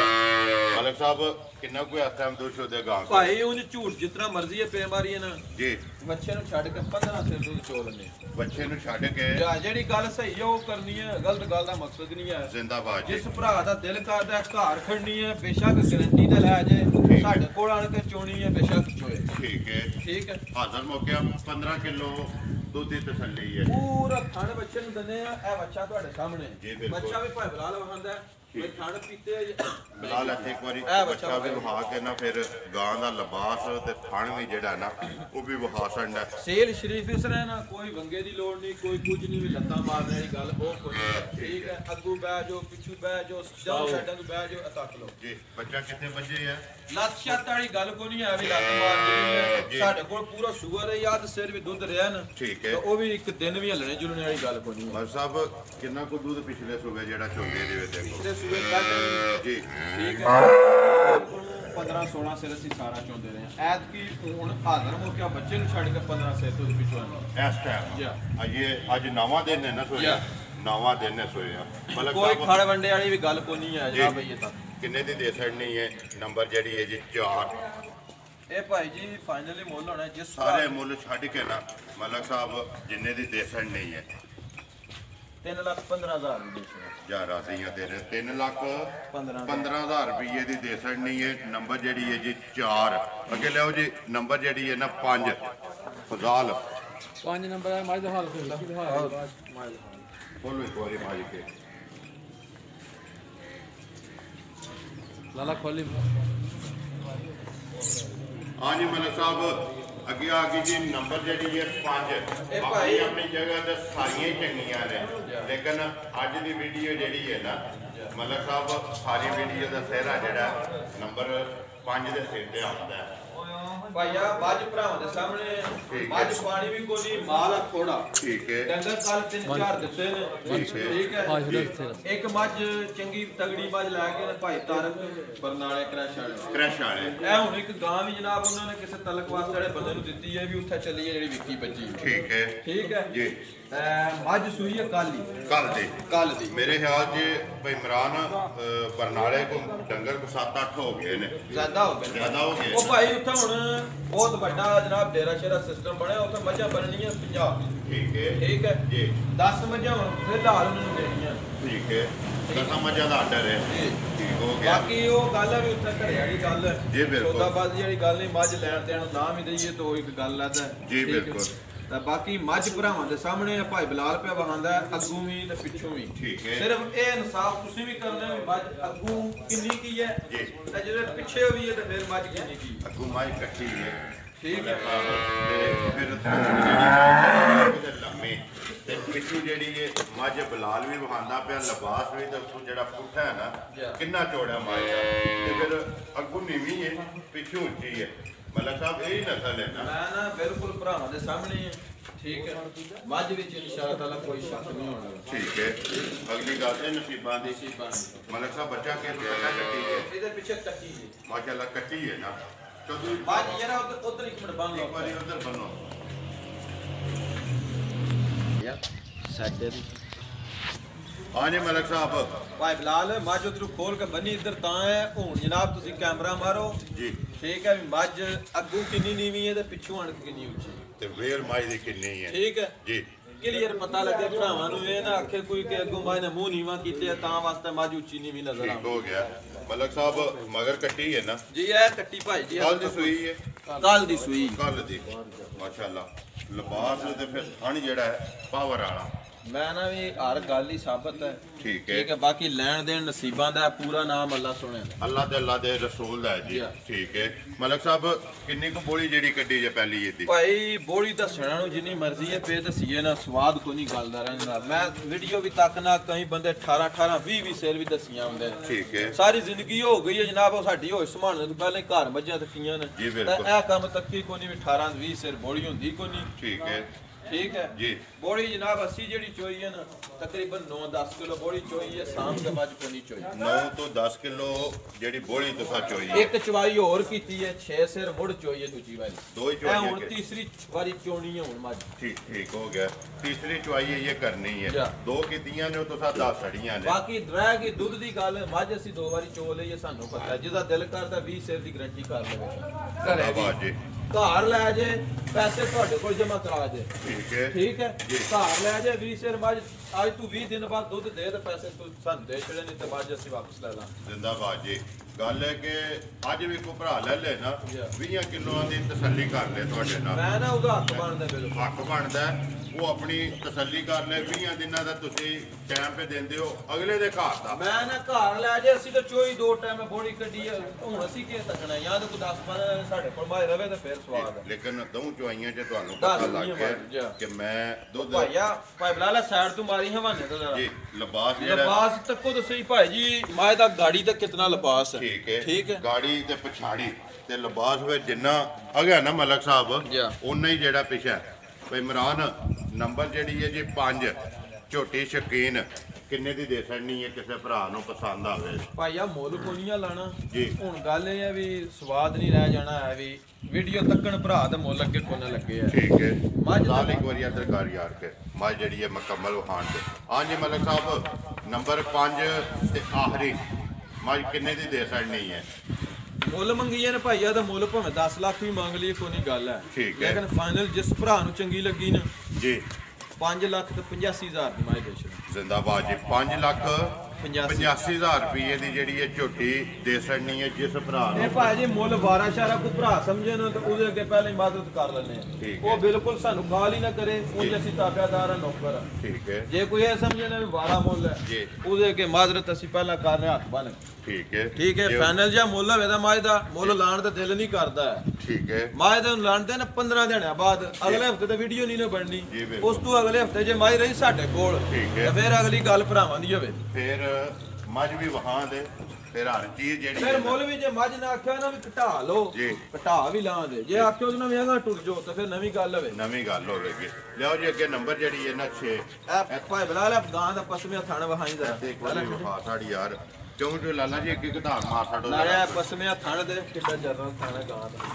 ਮਲਕ ਸਾਹਿਬ ਕਿੰਨਾ ਕੋਈ ਇਸ ਟਾਈਮ ਦੁੱਧ ਸ਼ੁੱਧ ਗਾਂ ਕੋਲ? ਭਾਈ ਉਹ ਝੂਠ ਜਿਤਨਾ ਮਰਜ਼ੀ ਹੈ ਪੇ ਮਾਰੀ ਹੈ ਨਾ ਜੀ ਬੱਚੇ ਨੂੰ ਛੱਡ ਕੇ ਪੰਦਰਾਂ ਸਿਰ ਦੁੱਧ ਚੋ ਲੈਣੇ ਬੱਚੇ ਨੂੰ ਛੱਡ ਕੇ ਜਾਂ ਜਿਹੜੀ ਗੱਲ ਸਹੀ ਹੈ ਉਹ ਕਰਨੀ ਹੈ ਗਲਤ ਗੱਲ ਦਾ ਮਕਸਦ ਨਹੀਂ ਹੈ ਜ਼ਿੰਦਾਬਾਦ ਜੀ ਜਿਸ ਭਰਾ ਦਾ ਦਿਲ ਕਰਦਾ ਘਰ ਖੜਨੀ ਹੈ ਬੇਸ਼ੱਕ ਗਰੰਟੀ ਤੇ ਲੈ ਜੇ ਸਾਡੇ ਕੋਲ ਆਣ ਕੇ ਚੋਣੀ ਹੈ ਬੇਸ਼ੱਕ ਚੋਏ ਠੀਕ ਹੈ ਠੀਕ ਹੈ ਹਾਜ਼ਰ ਮੌਕਿਆ ਪੰਦਰਾਂ ਕਿਲੋ ਦੁੱਧ ਦੀ ਤਸੱਲੀ ਹੈ ਪੂਰਾ ਖਾਣ ਬੱਚੇ ਨੂੰ ਦਿੰਦੇ ਆ ਇਹ ਬੱਚਾ ਤੁਹਾਡੇ ਸਾਹਮਣੇ ਜੀ, ਬਿਲਕੁਲ। ਬੱਚਾ ਵੀ ਭਾਈ ਬਲਾਲ ਵਖਾਂਦਾ ਹੈ ਮੈਂ ਖਾਣ ਪੀਤੇ ਆ ਜੀ। ਫਿਲਹਾਲ ਇੱਥੇ ਇੱਕ ਵਾਰੀ ਇਹ ਬੱਚਾ ਬੱਚਾ ਵੀ ਵਹਾ ਕੇ ਨਾ ਫਿਰ ਗਾਂ ਦਾ ਲਿਬਾਸ ਤੇ ਥਣ ਵੀ ਜਿਹੜਾ ਨਾ ਉਹ ਵੀ ਵਹਾ ਛੱਡਣਾ ਸੇਲ ਸ਼ਰੀਫ ਇਸ ਰਹਿ ਨਾ ਕੋਈ ਵੰਗੇ ਦੀ ਲੋੜ ਨਹੀਂ ਕੋਈ ਕੁਝ ਨਹੀਂ ਵੀ ਲੱਤਾਂ ਮਾਰਨੇ ਵਾਲੀ ਗੱਲ ਉਹ ਕੋਈ ਨਹੀਂ। ਠੀਕ ਹੈ ਅੱਗੂ ਬਹਿ ਜਾਓ ਪਿੱਛੂ ਬਹਿ ਜਾਓ ਜਦੋਂ ਸਾਈਡਾਂ ਤੋਂ ਬਹਿ ਜਾਓ ਤੱਕ ਲਓ ਜੀ ਬੱਚਾ ਕਿੱਥੇ ਵੱਜੇ ਆ ਲੱਤ ਛੱਤ ਵਾਲੀ ਗੱਲ ਕੋਈ ਨਹੀਂ ਹੈ ਵੀ ਲੱਤ ਮਾਰਨੀ ਜੀ। ਹੈ ਸਾਡੇ ਕੋਲ ਪੂਰਾ ਸ਼ੂਗਰ ਹੈ ਯਾਦ ਸਿਰ ਵੀ ਦੁੱਧ ਰਿਹਾ ਨਾ ਠੀਕ ਤਾਂ ਹੈ ਉਹ ਵੀ ਇੱਕ ਦਿਨ ਵੀ ਹੱਲਣੇ ਜੁਲਣੇ ਵਾਲੀ ਗੱਲ ਕੋਈ ਨਹੀਂ ਹੈ ਮਰ ਸਾਹਿਬ ਕਿੰਨਾ ਕੁ ਦੁੱਧ ਪਿਛਲੇ ਸੂਬੇ ਜਿਹੜਾ ਚੋਂਦੇ ਦੇ ਵਿੱਚ ਦੇਖੋ ਪਿਛਲੇ ਸੂਬੇ ਕੱਢ ਜੀ ਠੀਕ ਹੈ ਪੰਦਰਾਂ ਸੋਲਾਂ ਸਿਰ ਅਸੀਂ ਸਾਰਾ ਚੋਂਦੇ ਰਹੇ ਹਾਂ ਐਤ ਕੀ ਹੁਣ ਹਾਜ਼ਰ ਹੋ ਕੇ ਬੱਚੇ ਨੂੰ ਛੱਡ ਕੇ ਪੰਦਰਾਂ ਸਿਰ ਤੋਂ ਪਿਛੋਂ ਇਸ ਟਾਈਮ ਜੀ। ਅਜੇ ਅੱਜ ਨਵਾਂ ਦਿਨ ਹੈ ਨਾ ਸੋਇਆ ਜੀ। ਨਵਾਂ ਦਿਨ ਹੈ ਸੋਇਆ ਮਲਕ ਕੋਈ ਸਾਹਿਬ ਖੜ ਵੰਡੇ ਵਾਲੀ ਵੀ ਗੱਲ ਕੋਈ ਨਹੀਂ ਹੈ ਜਨਾਬ ਇਹ ਤਾਂ ਕਿੰਨੇ ਦੀ ਦੇ ਛੱਡਣੀ ਹੈ ਨੰਬਰ ਜਿਹੜੀ ਹੈ ਜੀ ਚਾਰ ਇਹ ਭਾਈ ਜੀ ਫਾਈਨਲੀ ਮੁੱਲ ਹੋਣਾ ਜਿਸ ਸਾਰੇ ਮੁੱਲ ਛੱਡ ਕੇ ਨਾ ਮਲਕ ਸਾਹਿਬ ਜਿੰਨੇ ਦੀ ਦੇ ਛੱਡਣੀ ਹੈ ਤਿੰਨ ਲੱਖ ਪੰਦਰਾਂ ਹਜ਼ਾਰ ਦੀ ਦੇਸ਼ ਜਾਂ ਰਾਸੀਆਂ ਦੇ ਰਹੇ ਤਿੰਨ ਲੱਖ ਪੰਦਰਾਂ ਪੰਦਰਾਂ ਹਜ਼ਾਰ ਰੁਪਏ ਦੀ ਦੇ ਛੱਡਣੀ ਹੈ ਨੰਬਰ ਜਿਹੜੀ ਹੈ ਜੀ ਚਾਰ ਅੱਗੇ ਲਿਆਓ ਜੀ ਨੰਬਰ ਜਿਹੜੀ ਹੈ ਨਾ ਪੰਜ ਫਜ਼ਾਲ ਪੰਜ ਨੰਬਰ ਹੈ ਮਾਝ ਦਾ ਹਾਲ ਖੋਲ ਬੋਲੋ ਇੱਕ ਵਾਰੀ ਮਾਜੀ ਕੇ ਲਾਲਾ ਖੋਲੀ ਹਾਂਜੀ ਮਲਕ ਸਾਹਿਬ ਅੱਗੇ ਆ ਗਈ ਜੀ ਨੰਬਰ ਜਿਹੜੀ ਹੈ ਪੰਜ ਇਹ ਆਪਣੀ ਭਾਈ- ਆਪਣੀ ਜਗ੍ਹਾ ਤੇ ਸਾਰੀਆਂ ਹੀ ਚੰਗੀਆਂ ਨੇ ਲੇਕਿਨ ਅੱਜ ਦੀ ਵੀਡੀਓ ਜਿਹੜੀ ਹੈ ਨਾ ਮਲਕ ਸਾਹਿਬ ਸਾਰੀ ਵੀਡੀਓ ਦਾ ਸਿਹਰਾ ਜਿਹੜਾ ਨੰਬਰ ਪੰਜ ਦੇ ਸਿਰ ਤੇ ਆਉਂਦਾ ਹੈ ਭਾਈਆ ਬਾਜ ਭਰਾਵਾਂ ਦੇ ਸਾਹਮਣੇ ਠੀਕ ਹੈ। ਬਾਜ ਪਾਣੀ ਵੀ ਕੋਈ ਨਹੀਂ ਮਾਲ ਆ ਥੋੜਾ ਠੀਕ ਹੈ ਡੰਗਰ ਕੱਲ ਤਿੰਨ ਚਾਰ ਦਿੱਤੇ ਨੇ ਠੀਕ ਹੈ। ਠੀਕ ਹਾਂ ਹੈ ਜਿਹੜਾ ਇੱਕ ਮੱਝ ਚੰਗੀ ਤਗੜੀ ਮੱਝ ਲੈ ਕੇ ਨੇ ਭਾਈ ਤਾਰਕ ਬਰਨਾਲੇ ਕ੍ਰੈਸ਼ ਵਾਲੇ ਕ੍ਰੈਸ਼ ਵਾਲੇ ਇਹ ਹੁਣ ਇੱਕ ਗਾਂ ਵੀ ਜਨਾਬ ਉਹਨਾਂ ਨੇ ਕਿਸੇ ਤਲਕ ਵਾਸਤੇ ਵਾਲੇ ਬੰਦੇ ਨੂੰ ਦਿੱਤੀ ਹੈ ਵੀ ਉੱਥੇ ਚੱਲੀ ਹੈ ਜਿਹੜੀ ਵਿੱਕੀ ਬੱਜੀ ਠੀਕ ਹੈ ਠੀਕ ਹੈ ਜੀ ਅਹ ਮੱਝ ਸੂਈ ਹੈ ਕੱਲ ਹੀ ਕੱਲ ਦੇ ਕੱਲ ਦੀ ਮੇਰੇ ਖਿਆਲ 'ਚ ਭਾਈ ਇਮਰਾਨ ਅ, ਬਰਨਾਲੇ ਕੋ ਡੰਗਰ ਕੋ ਸੱਤ ਅੱਠ ਹੋ ਗਏ ਨੇ ਜ਼ਿਆਦਾ ਹੋ ਗਿਆ ਜ਼ਿਆਦਾ ਹੋ ਗਏ ਉਹ ਭਾਈ ਉੱਥੇ ਹੁਣ ਬਹੁਤ ਵੱਡਾ ਜਨਾਬ ਡੇਰਾ ਸ਼ੇਰਾ ਸਿਸਟਮ ਬਣਿਆ ਉੱਥੇ ਮੱਝਾਂ ਬਣਨੀਆਂ ਪੰਜਾਬ ਠੀਕ ਹੈ ਠੀਕ ਹੈ ਜੀ ਦਸ ਮੱਝਾਂ ਹੁਣ ਫਿਲਹਾਲ ਉਹਨਾਂ ਨੂੰ ਦੇਣੀਆਂ ਠੀਕ ਹੈ ਦਸਾਂ ਮੱਝਾਂ ਦਾ ਆਰਡਰ ਹੈ ਜੀ ਠੀਕ ਹੋ ਗਿਆ ਬਾਕੀ ਉਹ ਗੱਲ ਹੈ ਵੀ ਉੱਥੇ ਘਰੇ ਵਾਲੀ ਗੱਲ ਹੈ ਜੀ, ਬਿਲਕੁਲ। ਸੌਦਾਬਾਜ਼ੀ ਵਾਲੀ ਗੱਲ ਨਹੀਂ ਮੱਝ ਲੈਣ ਦੇਣ ਨੂੰ ਨਾ ਵੀ ਦਈਏ ਤਾਂ ਉਹ ਇੱਕ ਗੱਲ ਹੈ ਤਾਂ ਜੀ, ਠੀਕ ਹੈ। ਬਿਲਕੁਲ। ਤਾਂ ਬਾਕੀ ਮੱਝ ਭਰਾਵਾਂ ਦੇ ਸਾਹਮਣੇ ਭਾਈ ਬਲਾਲ ਪਿਆ ਵਹਾਂਦਾ ਹੈ, ਅੱਗੋਂ ਵੀ ਤੇ ਪਿੱਛੋਂ ਵੀ ਠੀਕ ਹੈ। ਸਿਰਫ ਇਹ ਇਨਸਾਫ ਤੁਸੀਂ ਵੀ ਕਰਨਾ ਵੀ ਮੱਝ ਅੱਗੋਂ ਕਿੰਨੀ ਕੀ ਹੈ ਜੀ। ਤੇ ਜਿਹੜੇ ਪਿੱਛੇ ਵੀ ਹੈ ਤੇ ਫਿਰ ਮੱਝ ਕਿੰਨੀ ਕੀ ਹੈ। ਅੱਗੂ ਮਾਈ ਇਕੱਠੀ ਹੈ ਠੀਕ ਹੈ ਤੇ ਫਿਰ ਜਿਹੜੀ ਕਿਤੇ ਲੰਮੀ ਤੇ ਪਿੱਛੂ ਜਿਹੜੀ ਹੈ ਮੱਝ ਬਲਾਲ ਵੀ ਵਹਾਂਦਾ ਪਿਆ ਲਿਬਾਸ ਵੀ ਤੇ ਉੱਥੋਂ ਜਿਹੜਾ ਪੁੱਠਾ ਹੈ ਨਾ ਕਿੰਨਾ ਚੌੜਾ ਮਾਈ ਦਾ ਤੇ ਫਿਰ ਅੱਗੂ ਨੀਵੀਂ ਹੈ ਪਿੱਛੂ ਉੱਚੀ ਹੈ ਮਲਕ ਸਾਹਿਬ ਇਹ ਹੀ ਨਸਲ ਹੈ ਨਾ ਮੈਂ ਨਾ ਬਿਲਕੁਲ ਭਰਾਵਾਂ ਦੇ ਸਾਹਮਣੇ ਹਾਂ। ਠੀਕ ਹੈ ਮੱਝ ਵਿੱਚ ਇਨਸ਼ਾਅੱਲਾ ਕੋਈ ਸ਼ੱਕ ਨਹੀਂ ਹੋਣਾ ਠੀਕ ਹੈ ਅਗਲੀ ਗੱਲ ਹੈ ਨਸੀਬਾਂ ਦੀ ਮਲਕ ਸਾਹਿਬ ਬੱਚਾ ਕੇ ਪਿਆਰਾ ਕੱਟੀ ਹੈ ਇਹਦੇ ਪਿੱਛੇ ਕੱਟੀ ਹੈ ਮਾਸ਼ਾਅੱਲਾ ਕੱਟੀ ਹੈ ਨਾ ਕਦੋਂ ਮੱਝ ਜਰਾ ਉਧਰ ਉਧਰ ਇੱਕ ਮਿੰਟ ਬੰਦ ਇੱਕ ਵਾਰੀ ਉਧਰ ਬੰਨੋ ਸੈੱਟ ਹੈ हाँ जी मलिक साहब ਭਾਈ ਬਲਾਲ ਮੱਝ ਉਧਰੋਂ ਖੋਲ ਕੇ ਬੰਨੀ ਇੱਧਰ ਤਾਂ ਹੈ ਹੁਣ ਜਨਾਬ ਤੁਸੀਂ ਕੈਮਰਾ ਮਾਰੋ जी ਠੀਕ ਹੈ ਵੀ ਮੱਝ ਅੱਗੋਂ ਕਿੰਨੀ ਨੀਵੀਂ ਹੈ ਤੇ ਪਿੱਛੋਂ ਆਣ ਕੇ ਕਿੰਨੀ ਉੱਚੀ ते वेल माई दी किन्नी है ਠੀਕ ਹੈ जी ਕਲੀਅਰ ਪਤਾ ਲੱਗੇ ਭਰਾਵਾਂ ਨੂੰ ਇਹ ਨਾ ਆਖੇ ਕੋਈ ਕਿ ਅੱਗੋਂ ਮੱਝ ਨੇ ਮੂੰਹ ਨੀਵਾਂ ਕੀਤੇ ਤਾਂ ਵਾਸਤੇ ਮੱਝ ਉੱਚੀ ਨੀਵੀਂ ਨਜ਼ਰ ठीक ਆਵੇ हो गया मलिक साहब मगर कट्टी है ना ਜੀ ਇਹ ਕੱਟੀ ਭਾਈ ਜੀ कल दी सुई है ਕੱਲ ਦੀ ਸੂਈ कल दी माशाल्लाह लिबास ते फिर थन जेड़ा है पावर वाला ਮੈਂ ਨਾ ਵੀ ਹਰ ਗੱਲ ਹੀ ਸਾਬਤ ਹੈ ठीक है ਠੀਕ ਹੈ ਬਾਕੀ ਲੈਣ ਦੇਣ ਨਸੀਬਾਂ ਦਾ ਪੂਰਾ ਨਾਮ ਅੱਲਾ ਸੁਣਿਆ अल्लाह दे अल्लाह दे रसूल दा है जी Yeah. ठीक है मलिक साहब किन्नी को बोली जेड़ी कड्डी जे पहली ये दी ਭਾਈ ਬੋੜੀ ਦੱਸਣਾ ਨੂੰ ਜਿੰਨੀ ਮਰਜ਼ੀ ਹੈ ਪੇ ਦਸੀਏ ਨਾ ਸਵਾਦ ਕੋਈ ਨਹੀਂ ਗੱਲ ਦਾ ਰਹਿੰਦਾ ਮੈਂ ਵੀਡੀਓ ਵੀ ਤੱਕ ਨਾ ਕਈ ਬੰਦੇ ਅਠਾਰਾਂ ਅਠਾਰਾਂ ਵੀਹ ਵੀਹ ਸੇਰ ਵੀ ਦਸੀਆਂ ਹੁੰਦੇ ਨੇ ठीक है ਸਾਰੀ ਜ਼ਿੰਦਗੀ ਹੋ ਗਈ ਹੈ ਜਨਾਬ ਉਹ ਸਾਡੀ ਹੋਸ਼ ਸੰਭਾਲਣ ਤੋਂ ਪਹਿਲਾਂ ਹੀ ਘਰ ਮੱਝਾਂ ਤੱਕੀਆਂ ਨੇ ਜੀ, ਤਾਂ ਬਿਲਕੁਲ। ਇਹ ਕੰਮ ਤੱਕੀ ਕੋਈ ਨਹੀਂ ਅਠਾਰਾਂ ਵੀਹ ਸੇਰ ਬੋੜੀ ਹੁੰਦੀ ਕੋਈ ਨਹੀਂ ठीक है ਠੀਕ ਹੈ जी ਬੋੜੀ ਜਨਾਬ ਅਸੀਂ ਜਿਹੜੀ ਚੋਈ ਹੈ ਨਾ ਤਕਰੀਬਨ ਨੌ ਦਸ ਕਿਲੋ ਬੋੜੀ ਚੋਈ ਹੈ ਸ਼ਾਮ ਦੇ ਮੱਝ ਕੋਈ ਨਹੀਂ ਚੋਈ नौ तो दस किलो जेड़ी बोली तुसा चोई है ਇੱਕ ਚਵਾਈ ਹੋਰ ਕੀਤੀ ਹੈ ਛੇ ਸੇਰ ਮੁੜ ਚੋਈ ਹੈ ਦੂਜੀ ਵਾਰੀ दो ही ਇਹ चोई ਹੁਣ है ਤੀਸਰੀ ਵਾਰੀ ਚੋਣੀ ਹੈ ਹੁਣ ਮੱਝ ठीक ठीक हो गया तीसरी चुआई है ये करनी है या। दो कीतियां ने तो सा दस सड़ियां ने ਬਾਕੀ ਰਹਿ ਗਈ ਦੁੱਧ ਦੀ ਗੱਲ ਮੱਝ ਅਸੀਂ ਦੋ ਵਾਰੀ ਚੋ ਲਈ ਹੈ ਸਾਨੂੰ ਪਤਾ ਹੈ ਜਿਹਦਾ ਦਿਲ ਕਰਦਾ ਵੀਹ ਸੇਰ ਦੀ ਗਰੰਟੀ ਕਰ ਲਵੇ ਘਰੇ ਵੀ। आवाज जी ਘਰ ਲੈ ਜੇ ਪੈਸੇ ਤੁਹਾਡੇ ਕੋਲ ਜਮ੍ਹਾਂ ਕਰਾ ਜੇ ठीक है ਠੀਕ ਹੈ ਜੀ। ਘਰ ਲੈ ਜੇ ਵੀਹ ਸੇਰ ਮੱਝ ਅੱਜ ਤੂੰ ਵੀਹ ਦਿਨ ਬਾਅਦ ਦੁੱਧ ਦੇ ਤੇ ਪੈਸੇ ਤੂੰ ਸਾਨੂੰ ਦੇ ਛੜੇ ਨਹੀਂ ਤੇ ਮੱਝ ਅਸੀਂ ਵਾਪਸ ਲੈ ਲਾਂ जिंदाबाद जी गल है कि अज भी को भरा ले ले ना या। बीस किलोआं दी तसल्ली कर ले तुहाडे नाल ਮੈਂ ਨਾ ਉਹਦਾ ਹੱਕ ਬਣਦਾ ਬਿਲਕੁਲ हक बनदा है वो अपनी तसल्ली कर ले बीस दिनां दा तुसीं टाइम पे देंदे हो अगले दे घर दा ਮੈਂ ਨਾ ਘਰ ਲੈ ਜੇ ਅਸੀਂ ਤਾਂ ਚੋਈ ਦੋ ਟਾਈਮ ਬੋੜੀ ਕੱਢੀ ਹੈ ਹੁਣ ਅਸੀਂ ਕੀ ਸਕਣਾ ਜਾਂ ਤਾਂ ਕੋਈ ਦਸ ਪੰਦਰਾਂ ਦਿਨ ਸਾਡੇ ਕੋਲ ਮਾਇ ਰਵੇ ਤੇ ਫਿਰ ਸਵਾਦ ਹੈ लेकिन दो चुआइयां च तुहानू दस पता लग नहीं गया मार, जा। कि मैं दुध ਭਾਈਆ ਭਾਈ ਬਲਾਲਾ ਸਾਈਡ ਤੋਂ ਮਾਰੀ ਹਵਾਨੇ ਤੋਂ ਜਰਾ जी लिबास जेड़ा ਲਿਬਾਸ ਤੱਕੋ ਤਾਂ ਸਹੀ ਭਾਈ ਜੀ ਮਾਏ ਦਾ ਗਾੜੀ ਦਾ ਕਿਤਨਾ ਲਿਬਾਸ ਹੈ ठीक है ठीक है गाड़ी ते पछाड़ी ते लिबास ਵਿੱਚ ਜਿੰਨਾ ਅਗਿਆ ਨਾ ਮਲਕ ਸਾਹਿਬ ਜਾ। ਉਨਾ ਹੀ ਜਿਹੜਾ ਪਿਛਾ ਭਈ ਇਮਰਾਨ ਨੰਬਰ ਜਿਹੜੀ ਹੈ ਜੀ ਪੰਜ ਝੋਟੀ ਸ਼ਕੀਨ ਕਿੰਨੇ ਦੀ ਦੇ ਸਕਣੀ ਹੈ ਕਿਸੇ ਭਰਾ ਨੂੰ ਪਸੰਦ ਆਵੇ ਭਾਈਆ ਮੁੱਲ ਕੋਨੀਆਂ ਲਾਣਾ ਜੀ। ਹੁਣ ਗੱਲ ਇਹ ਹੈ ਵੀ ਸਵਾਦ ਨਹੀਂ ਰਹਿ ਜਾਣਾ ਹੈ ਵੀ ਵੀਡੀਓ ਤੱਕਣ ਭਰਾ ਦਾ ਮੁੱਲ ਅੱਗੇ ਕੋਨਾ ਲੱਗੇ ਆ ਠੀਕ ਹੈ ਮੱਝ ਦਾ- ਲਾਲ ਇੱਕ ਵਾਰੀ ਅੰਦਰ ਕਰ ਯਾਰ ਕੇ ਮੱਝ ਜਿਹੜੀ ਹੈ ਮੁਕੰਮਲ ਵਹਾਨ ਤੇ ਹਾਂਜੀ ਮਲਕ ਸਾਹਿਬ ਨੰਬਰ ਪੰਜ ਤੇ ਆਖਰੀ ਮੱਝ ਕਿੰਨੇ ਦੀ ਦੇ ਸਕਣੀ ਹੈ ਮੁੱਲ ਮੰਗੀਏ ਨੇ ਭਾਈਆ ਦਾ ਮੁੱਲ ਭਾਵੇਂ ਦਸ ਲੱਖ ਵੀ ਮੰਗ ਲਈ ਕੋਈ ਨਹੀਂ ਗੱਲ ਹੈ ਠੀਕ ਹੈ। ਲੇਕਿਨ ਫਾਈਨਲ ਜਿਸ ਭਰਾ ਨੂੰ ਚੰਗੀ ਲੱਗੀ ਨਾ ਜੀ ਪੰਜ ਲੱਖ ਤੇ ਪਚਾਸੀ ਹਜ਼ਾਰ ਦੀ ਮਾਈ ਦੇ ਛੜ ਜ਼ਿੰਦਾਬਾਦ ਜੀ ਪੰਜ ਲੱਖ ਪਚਾਸੀ ਪਚਾਸੀ ਹਜ਼ਾਰ ਰੁਪਏ ਦੀ ਜਿਹੜੀ ਹੈ ਝੋਟੀ ਦੇ ਸਕਣੀ ਹੈ ਜਿਸ ਭਰਾ ਇਹ ਨੂੰ ਭਾਜੀ ਮੁੱਲ ਬਾਰਾਂ ਸ਼ਾਰਾ ਕੋ ਭਰਾ ਸਮਝੇ ਨਾ ਤੇ ਉਹਦੇ ਅੱਗੇ ਪਹਿਲਾਂ ਹੀ ਮਦਦ ਕਰ ਲੈਣੇ ਠੀਕ ਆ ਹੈ। ਉਹ ਬਿਲਕੁਲ ਸਾਨੂੰ ਗਾਲ ਹੀ ਨਾ ਕਰੇ ਉਹ ਅਸੀਂ ਤਾਬਿਆਦਾਰ ਆ ਨੌਕਰ ਆ ਠੀਕ ਹੈ ਜੇ ਕੋਈ ਇਹ ਸਮਝੇ ਨਾ ਵੀ ਬਾਰਾਂ ਮੁੱਲ ਹੈ ਜੀ। ਉਹਦੇ ਅੱਗੇ ਮਾਜ਼ਰਤ ਅਸੀਂ ਪਹਿਲਾਂ ਕਰ ਰਹੇ ਹੱਥ ਬਨ ਠੀਕ ਹੈ ਠੀਕ ਹੈ ਜੇ- ਫਾਈਨਲ ਜਾਂ ਮੁੱਲ ਹੋਵੇ ਤਾਂ ਮਾਝ ਦਾ ਮੁੱਲ ਲਾਣ ਦਾ ਦਿਲ ਨਹੀਂ ਕਰਦਾ ਹੈ। ਠੀਕ ਹੈ ਮਾਝ ਦਾ ਲਾਣਦੇ ਨਾ ਪੰਦਰਾਂ ਦਿਨਾਂ ਬਾਅਦ ਅਗਲੇ ਹਫਤੇ ਤੇ ਵੀਡੀਓ ਨਹੀਂ ਨਾ ਬਣਨੀ ਜੀ, ਬਿਲਕੁਲ। ਉਸ ਤੋਂ ਅਗਲੇ ਹਫਤੇ ਜੇ ਮਾਝ ਰਹੀ ਸਾਡੇ ਕੋਲ ਠੀਕ ਹੈ। ਤੇ ਫਿਰ ਅਗਲੀ ਗੱਲ ਭਰਾਵਾਂ ਦੀ ਹੋਵੇ ਫਿਰ ਮੱਝ ਵੀ ਵਹਾਂ ਦੇ ਫਿਰ ਹਰ ਚੀਜ਼ ਜਿਹੜੀ ਫਿਰ ਹੈ ਮੁੱਲ ਵੀ ਜੇ ਮੱਝ ਨਾ ਆਖਿਆ ਨਾ ਵੀ ਘਟਾ ਲਓ ਜੀ। ਘਟਾ ਵੀ ਲਾਂ ਦੇ ਜੇ ਆਖਿਓ ਨਾ ਵੀ ਆਗਾ ਟੁੱਟ ਜਾਓ ਤਾਂ ਫਿਰ ਨਵੀਂ ਗੱਲ ਹੋਵੇ ਨਵੀਂ ਗੱਲ ਹੋਵੇਗੀ ਲਿਆਓ ਜੀ ਅੱਗੇ ਨੰਬਰ ਜਿਹੜੀ ਹੈ ਨਾ ਛੇ ਇਹ ਭਾਈ ਬਲਾ ਲੈ ਗਾਂ ਦਾ ਪਸਮਿਆ ਥਾਣਾ ਵਹਾਈ ਦਾ ਤੇ ਇੱਕ ਵਾਰੀ ਵਹਾ ਸਾਡੀ ਯਾਰ ਕਿਉਂ ਜੋ ਲਾਲਾ ਜੀ ਅੱਗੇ ਘਟਾ ਮਾਰ ਸਾਡੋ ਨਾਲੇ ਇਹ ਪਸਮਿਆ ਥਾਣਾ ਦੇ ਕਿੱਡਾ ਜਰਨਲ ਥਾਣਾ ਗਾਂ ਦਾ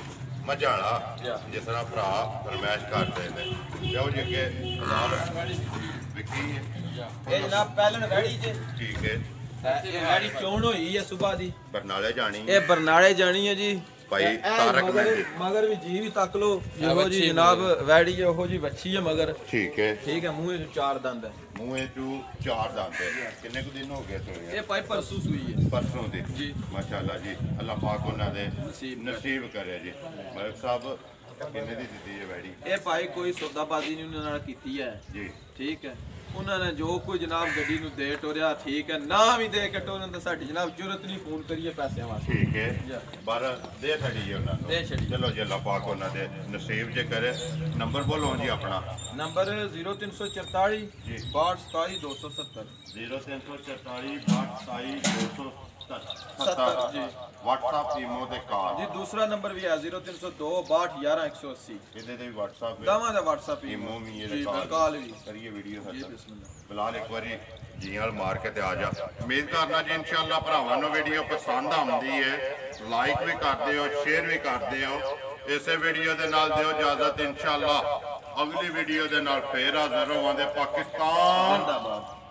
ਮਝਾਲਾ ਜਾ। ਜਿਸ ਤਰ੍ਹਾਂ ਭਰਾ ਫਰਮਾਇਸ਼ ਕਰਦੇ ਨੇ ਲਿਆਓ ਜੀ ਅੱਗੇ ਨਾਲ ਵਿਕੀ ਹੈ ਇਹ ਜਨਾਬ ਪਹਿਲਣ ਵੈੜੀ ਜੇ ਠੀਕ ਹੈ ਇਹ ਵੈੜੀ ਚੋਣ ਹੋਈ ਹੈ ਸਵੇਰ ਦੀ ਬਰਨਾਲੇ ਜਾਣੀ ਇਹ ਬਰਨਾਲੇ ਜਾਣੀ ਹੈ ਜੀ ਭਾਈ ਇਹ- ਇਹ ਤਾਰਕ ਮਗਰ- ਮਹਿੰਦੀ। ਮਗਰ ਵੀ ਜੀ ਵੀ ਤੱਕ ਲੋ ਇਹੋ ਜੀ ਵੱਛੀ ਜਨਾਬ ਵੈੜੀ ਹੈ ਉਹੋ ਜੀ ਵੱਛੀ ਹੈ ਮਗਰ ਠੀਕ ਹੈ ਠੀਕ ਹੈ ਮੂੰਹੇ ਚ ਚਾਰ ਦੰਦ ਹੈ ਮੂੰਹੇ ਚੋਂ ਚਾਰ ਦੰਦ ਹੈ ਕਿੰਨੇ ਕੁ ਦਿਨ ਹੋ ਗਏ ਸੋਏ ਇਹ ਭਾਈ ਪਰਸੂ ਸੂਈ ਹੈ ਪਰਸੋਂ ਦੇ ਜੀ। ਮਾਸ਼ਾਅੱਲਾ ਜੀ ਅੱਲਾਹ ਪਾਕ ਉਹਨਾਂ ਦੇ ਨਸੀਬ ਕਰੇ। ਨਸੀਬ ਕਰੇ ਜੀ ਮਲਕ ਸਾਹਿਬ ਕਿੰਨੇ ਦੀ ਦਿੱਤੀ ਹੈ ਵੈੜੀ ਇਹ ਭਾਈ ਕੋਈ ਸੌਦਾਬਾਜ਼ੀ ਨਹੀਂ ਉਹਨਾਂ ਨਾਲ ਕੀਤੀ ਹੈ ਜੀ ਠੀਕ ਹੈ ਉਹਨਾਂ ਨੇ ਜੋ ਕੋਈ ਜਨਾਬ ਗੱਡੀ ਨੂੰ ਦੇ ਟੋਰਿਆ ਠੀਕ ਹੈ ਨਾ ਵੀ ਦੇ ਕੇ ਟੋਰਨ ਤਾਂ ਸਾਡੀ ਜਨਾਬ ਜ਼ਰੂਰਤ ਨਹੀਂ ਫੋਨ ਕਰੀਏ ਪੈਸਿਆਂ ਵਾਸਤੇ ਠੀਕ ਹੈ ਜਾ। ਪਰ ਦੇ ਛੜੀ ਜੀ ਉਹਨਾਂ ਨੂੰ ਦੇ ਛੜੀ। ਚਲੋ ਜੀ ਅੱਲਾਹ ਪਾਕ ਉਹਨਾਂ ਦੇ ਨਸੀਬ ਜੇ ਕਰੇ ਨੰਬਰ ਬੋਲੋ ਜੀ ਆਪਣਾ ਨੰਬਰ ਜ਼ੀਰੋ ਤਿੰਨ ਸੌ ਚੁਤਾਲੀ ਜੀ। ਬਾਹਠ ਸਤਾਈ ਦੋ ਸੌ ਸੱਤਰ ਜ਼ੀਰੋ ਤਿੰਨ ਸੌ ਚੁਤਾਲੀ ਬਾਹਠ ਸਤਾਈ ਦੋ ਸੌ ਸੱਤਰ, ਸੱਤਰ ਜੀ। WhatsApp ਈਮੋ ਤੇ ਕਾਲ ਜੀ ਦੂਸਰਾ ਨੰਬਰ ਵੀ ਹੈ ਜ਼ੀਰੋ ਤਿੰਨ ਸੌ ਦੋ ਬਾਹਠ ਗਿਆਰਾਂ ਇੱਕ ਸੌ ਅੱਸੀ ਇਹਦੇ ਤੇ ਵੀ WhatsApp ਹੈ ਦਾਵਾਂ ਦਾ WhatsApp ਈਮੋ ਵੀ ਜੀ ਇਹਦੇ ਕਾਲ ਵੀ ਕਰੀਏ ਵੀਡੀਓ ਜੀ ਹੱਥ ਬਿਸਮਿਲ੍ਲਾ ਬਿਲਾਲ ਇੱਕ ਵਾਰੀ ਜੀਆਂ ਮਾਰ ਕੇ ਤੇ ਆ ਜਾ ਉਮੀਦ ਕਰਨਾ ਜੀ ਇਨਸ਼ਾਅੱਲਾ ਭਰਾਵਾਂ ਨੂੰ ਵੀਡੀਓ ਪਸੰਦ ਆਉਂਦੀ ਹੈ ਲਾਈਕ ਵੀ ਕਰਦੇ ਹੋ ਸ਼ੇਅਰ ਵੀ ਕਰਦੇ ਹੋ ਇਸੇ ਵੀਡੀਓ ਦੇ ਨਾਲ ਦਿਓ ਇਜਾਜ਼ਤ ਇਨਸ਼ਾਅੱਲਾ ਅਗਲੀ ਵੀਡੀਓ ਦੇ ਨਾਲ ਫੇਰ ਹਾਜ਼ਰ ਹੋਵਾਂਗੇ। ਪਾਕਿਸਤਾਨ ਜ਼ਿੰਦਾਬਾਦ।